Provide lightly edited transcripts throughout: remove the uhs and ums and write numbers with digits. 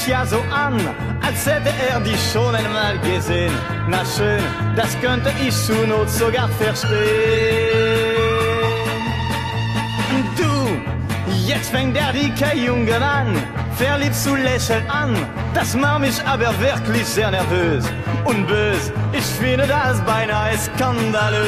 sich ja so an, als hätte er dich schon einmal gesehen. Na schön, das könnte ich zur Not sogar verstehen. Du, jetzt fängt der dicke Junge an, verliebt zu lächeln an. Das macht mich aber wirklich sehr nervös und bös. Ich finde das beinahe skandalös.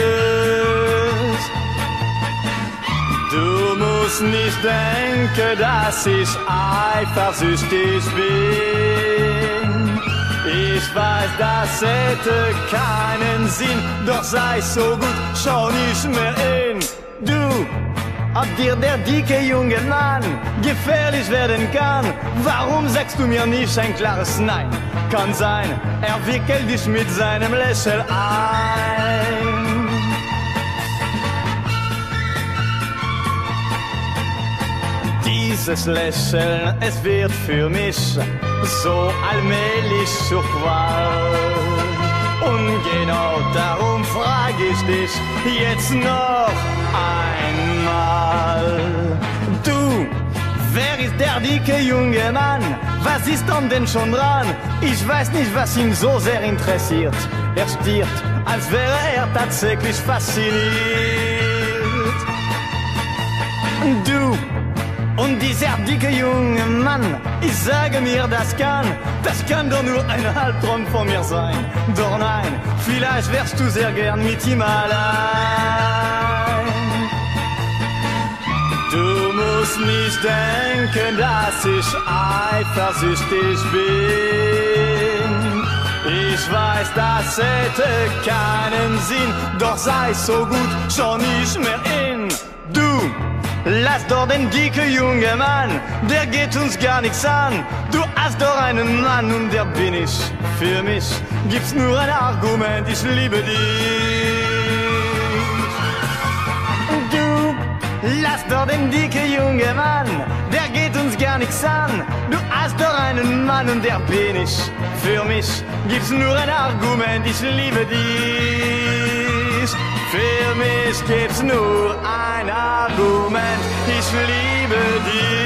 Du musst nicht denken, dass ich eifersüchtig bin. Ich weiß, das hätte keinen Sinn, doch sei so gut, schau nicht mehr hin. Du, ob dir der dicke junge Mann gefährlich werden kann, warum sagst du mir nicht ein klares Nein? Kann sein, er wickelt dich mit seinem Lächeln ein. Dieses Lächeln, es wird für mich so allmählich zur Qual. Und genau darum frag ich dich jetzt noch einmal. Du, wer ist der dicke junge Mann? Was ist denn schon dran? Ich weiß nicht, was ihn so sehr interessiert. Er stirbt, als wäre er tatsächlich fasziniert. Du, und dieser dicke junge Mann, ich sage mir, das kann doch nur ein Albtraum von mir sein. Doch nein, vielleicht wärst du sehr gern mit ihm allein. Du musst nicht denken, dass ich eifersüchtig bin. Ich weiß, das hätte keinen Sinn, doch sei so gut, schau nicht mehr hin. Du, lass doch den dicke junge Mann, der geht uns gar nichts an. Du hast doch einen Mann und der bin ich. Für mich gibt's nur ein Argument, ich liebe dich. Du, lass doch den dicke junge Mann, der geht uns gar nichts an. Du hast doch einen Mann und der bin ich. Für mich gibt's nur ein Argument, ich liebe dich. Für mich gibt's nur ein Argument, ich liebe dich.